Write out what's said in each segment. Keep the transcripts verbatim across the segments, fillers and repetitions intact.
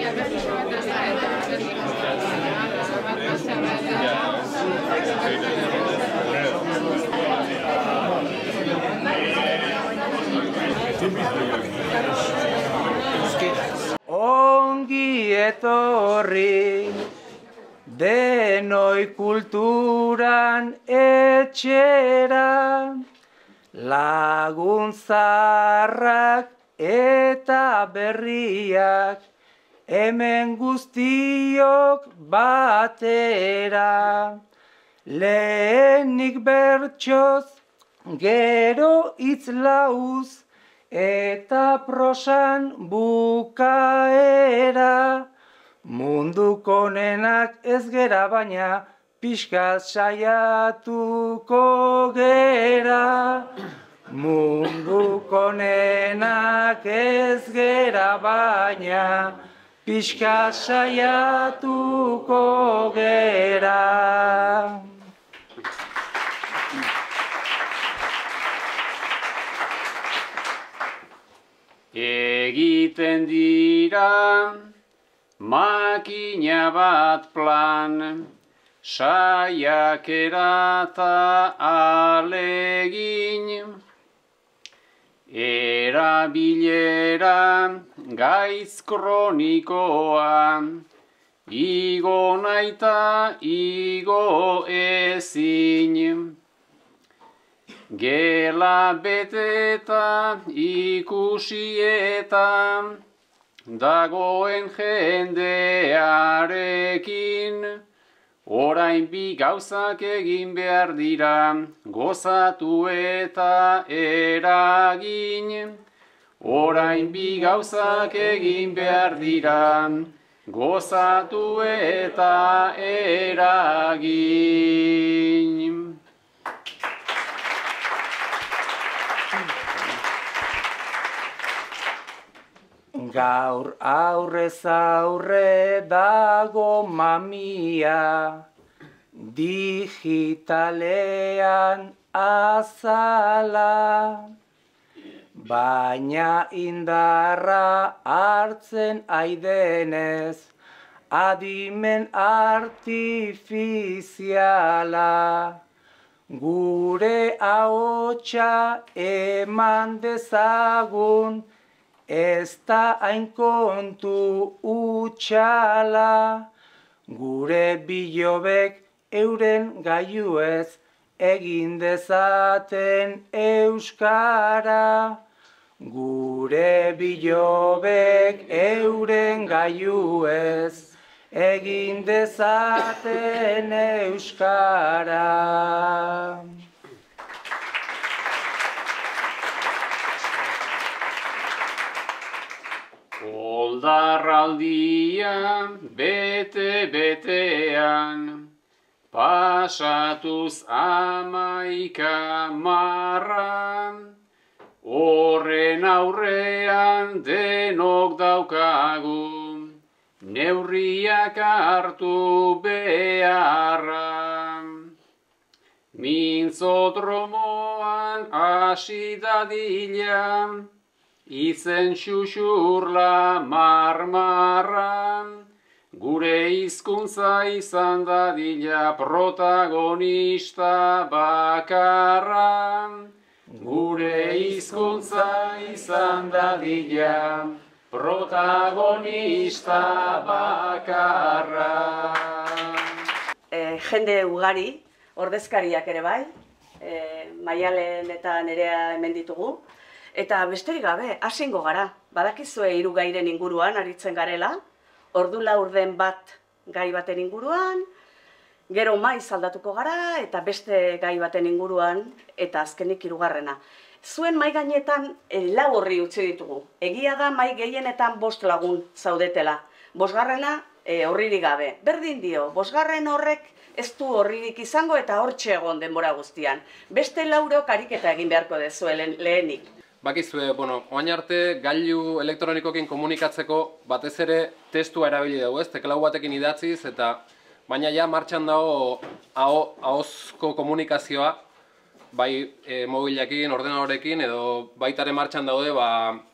Ongi etorri denoi kulturan etxera, lagun zaharrak eta berriak, hemen guztiok batera. Lehenik bertsoz, gero hitz lauz, eta prosan bukaera. Munduko nenak ez gera baina, pixkat saiatuko gera. Munduko nenak ez gera baina, pixkat saiatuko gera. Egiten dira makina bat plan, saiakera eta alegin, erabilera gaitz kronikoa, igo naita igo ezin. Gela beteta ikusieta dagoen jendearekin, orain bi gauzak egin behar dira, gozatu eta eragin. Orain bi gauzak egin behar dira, gozatu eta eragin. Gaur aurrez aurre dago mamia, digitalean azala, baina indarra hartzen aidenez, adimen artifiziala. Gure ahotsa eman dezagun, ez da hain kontu utxala. Gure bilobek euren gailuez egin dezaten euskara. Gure bilobek euren gailuez egin dezaten euskara. Oldarraldia bete-betean, pasatuz amaika marra, horren aurrean denok daukagu, neurriak hartu beharra. Mintzodromoan hasi dadila, izen xuxurla marmarra, gure hizkuntza izan dadila protagonista bakarra. Gure hizkuntza izan dadila protagonista bakarra. E, jende ugari, ordezkariak ere bai, e, Maialen eta Nerea hemen ditugu. Eta besterik gabe, hasingo gara, badakizue hiru gairen inguruan aritzen garela, ordu laurden bat gai baten inguruan, gero maiz aldatuko gara, eta beste gai baten inguruan, eta azkenik hirugarrena. Zuen mai gainetan lau horri utzi ditugu. Egia da mai gehienetan bost lagun zaudetela. Bosgarrena e, horririk gabe. Berdin dio, bosgarren horrek ez du horririk izango eta hortxe egon denbora guztian. Beste laurok ariketa egin beharko dezue lehenik. Bakizue, bueno, oain arte gailu elektronikokin komunikatzeko batez ere testua erabili dugu, ez? Teklau batekin idatziz eta baina ja martxan dago ahozko komunikazioa, bai e, mobilekin, ordenadorekin edo baitare martxan daude ba,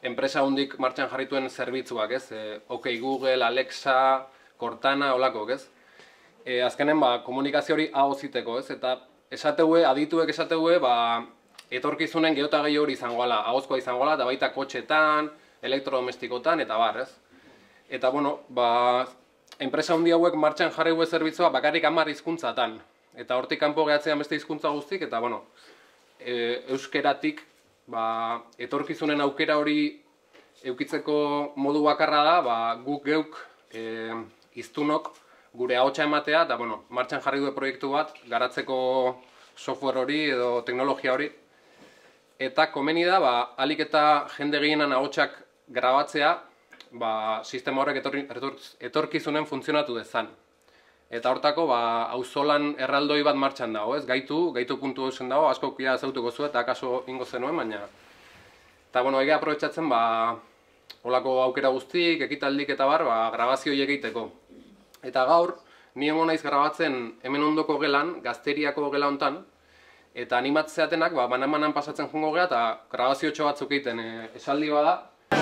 enpresa hundik martxan jarrituen zerbitzuak, ez? E, OK Google, Alexa, Cortana, holako, ez? E, azkenen, ba, komunikazio hori hau ziteko, ez? Eta esateue, adituek esateue, ba, etorkizunen geotagei hori izangoala, ahozkoa izangoala, eta baita kotxetan, elektrodomestikotan, eta bar, ez? Eta, bueno, ba, enpresa hundi hauek martxan jarri gue zerbitzua bakarrik hamar hizkuntzatan. Eta hortik kanpo gehatzean beste hizkuntza guztik, eta, bueno, e, euskeratik, ba, etorkizunen aukera hori eukitzeko modu bakarra da, ba, guk geuk e, iztunok gure ahotsa ematea, eta, bueno, martxan jarri du proiektu bat, garatzeko software hori edo teknologia hori. Eta komeni da, ba, alik eta jende gehienan ahotsak grabatzea, ba, sistema horrek etorri, etorkizunen funtzionatu dezan. Eta hortako, ba, auzolan erraldoi bat martxan dago, ez? Gaitu, gaitu puntu eusen dago, asko kia zautuko zu eta akaso ingo zenuen, baina... Eta, bueno, egia aprobetxatzen, ba, holako aukera guztik, ekitaldik eta bar, ba, grabazio egiteko. Eta gaur, ni egon naiz grabatzen hemen ondoko gelan, Gazteriako gela hontan, eta animatzeatenak, ba, banan-banan pasatzen jongo gea, eta grabazio txo batzuk egiten e, esaldi bada.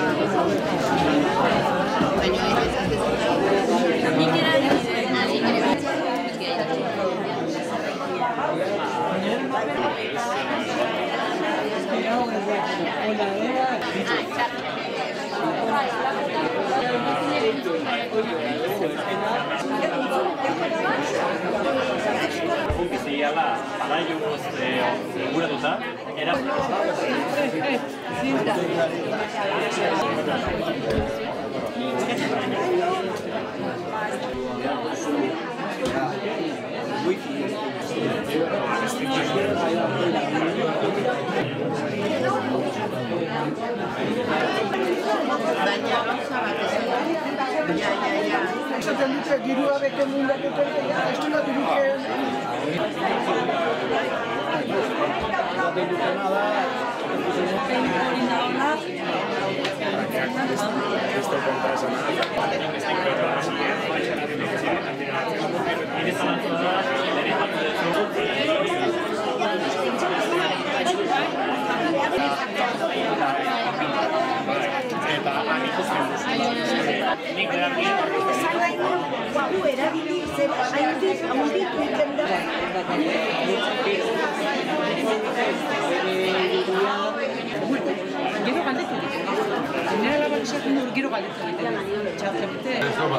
Bizigala, badailuz guratuta, era... Baina gauza bat ez da. Ja, ja, ja. Esaten dute dirua beko mundak etorri, ja, ez dut diruken. Eta han ikusten duzu. Nik behar Guau, erabili zer, haindik, haundik egiten da. Gero galdetu ditu. Nera laban esaten dur, gero galdetu ditu. Txartebete.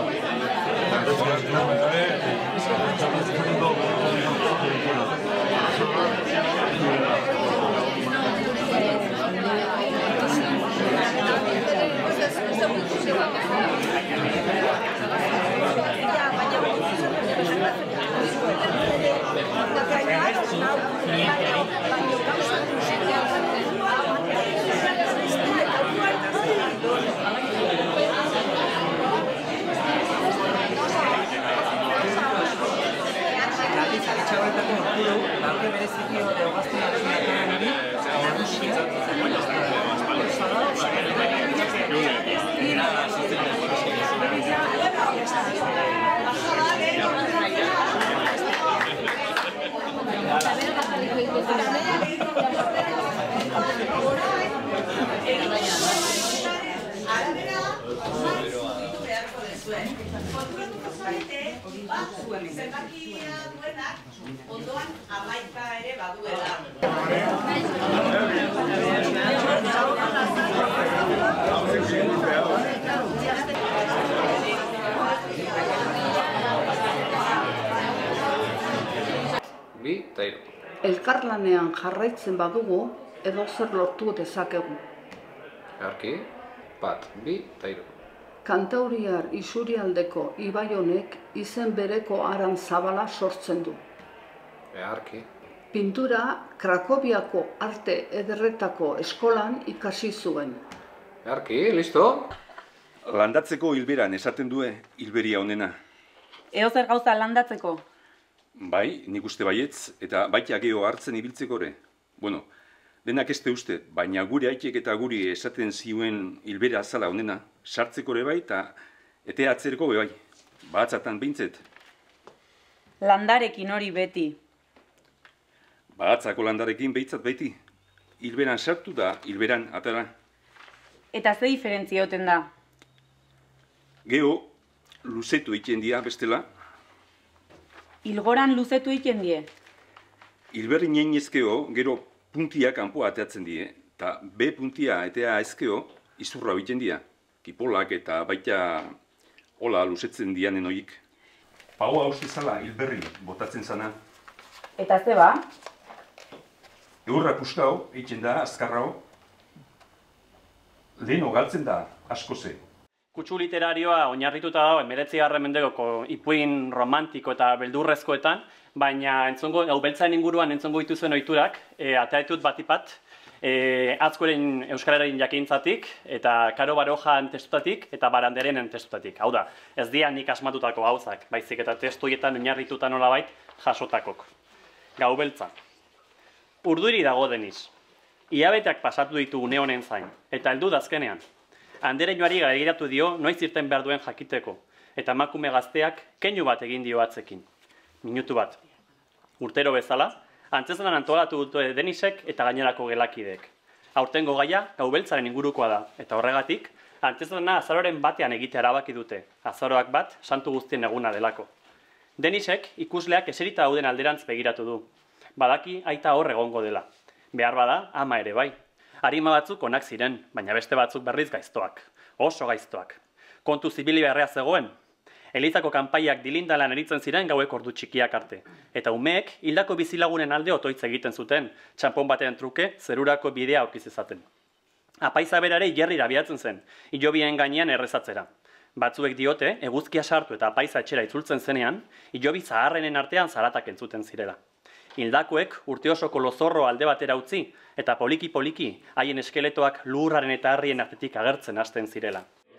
Zenbakia duenak, ondoan hamaika ere baduela. Bi, eta hiru. Elkarlanean jarraitzen badugu, edo zer lortu dezakegu. Earki, bat, bi, eta hiru. Kantauriar isurialdeko ibai honek izen bereko aran zabala sortzen du. Earki. Pintura Krakoviako arte ederretako eskolan ikasi zuen. Earki, listo? Landatzeko hilberan esaten due hilberia honena. Eo zer gauza landatzeko? Bai, nik uste baietz, eta baita geho hartzen ibiltzeko ere. Bueno, denak ez uste, baina gure aitek eta guri esaten ziuen hilbera azala honena, sartzeko ere bai, eta ete atzereko be bai, batzatan behintzet. Landarekin hori beti. Batzako landarekin behintzat beti. Hilberan sartu da, hilberan atara. Eta ze diferentzia oten da? Geho, luzetu egiten dira bestela. Ilgoran luzetu egiten die? Hilberri nien ezkeo, gero puntia kanpoa ateatzen die, eta B puntia etea ezkeo, izurra egiten dira. Kipolak eta baita hola luzetzen dianen horiek. Paua hauste zala hilberri botatzen zana. Eta ze ba? Eurra puskau, egiten da, azkarrao. Leheno galtzen da, asko ze. Kutsu literarioa oinarrituta dago hemeretzigarren mendeko ipuin romantiko eta beldurrezkoetan, baina entzongo, hau beltzaren inguruan entzongo dituzuen ohiturak, e, ateatut batipat, e, Atzkoren euskararen jakintzatik, eta Karo Barojan testutatik, eta Baranderenen testutatik. Hau da, ez dira nik asmatutako gauzak, baizik eta testuietan oinarrituta nolabait jasotakok. Gau beltza. Urduri dago deniz. Iabeteak pasatu ditu une honen zain, eta heldu dazkenean. Andereñoari gairatu dio noiz irten behar duen jakiteko, eta emakume gazteak keinu bat egin dio atzekin. Minutu bat. Urtero bezala, antzeslanan antolatu dute Denisek eta gainerako gelakideek. Aurtengo gaia gaubeltzaren ingurukoa da, eta horregatik, antzeslana azaroren batean egitea erabaki dute, azaroak bat santu guztien eguna delako. Denisek ikusleak eserita dauden alderantz begiratu du. Badaki aita hor egongo dela. Behar bada, ama ere bai. Arima batzuk onak ziren, baina beste batzuk berriz gaiztoak. Oso gaiztoak. Kontu zibili beharrea zegoen. Elizako kanpaiak dilindalan eritzen ziren gauek ordu txikiak arte. Eta umeek hildako bizilagunen alde otoitz egiten zuten, txanpon batean truke zerurako bidea aurkiz ezaten. Apaiza berare jerrira biatzen zen, hilobien gainean errezatzera. Batzuek diote, eguzkia sartu eta apaiza etxera itzultzen zenean, hilobi zaharrenen artean zaratak entzuten zirela. Hildakoek urte osoko lozorro alde batera utzi, eta poliki-poliki haien eskeletoak lurraren eta harrien artetik agertzen hasten zirela.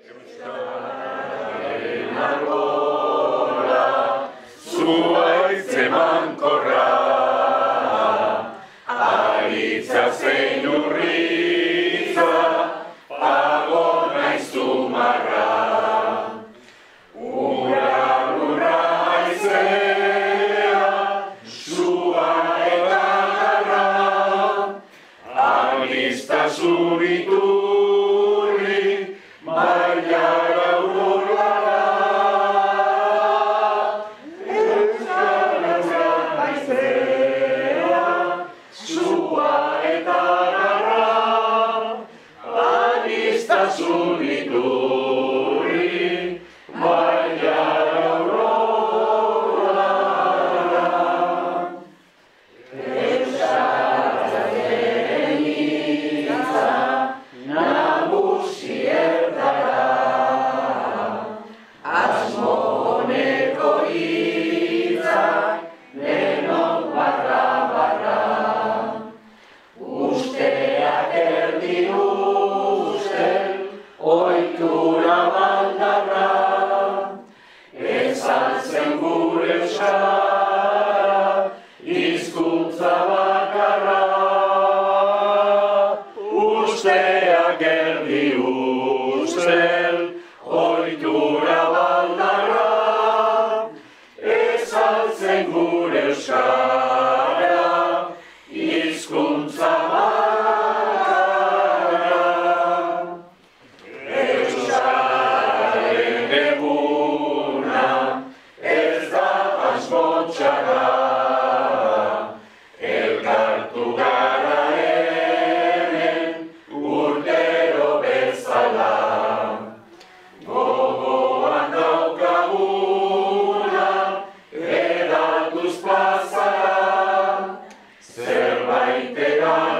Zuaitz emankorra, aritza zein urritza, pago naiz zumarra. Ura lurra aizea, sua eta garra, anistasun iturri, baiara aurora. Zerbait edan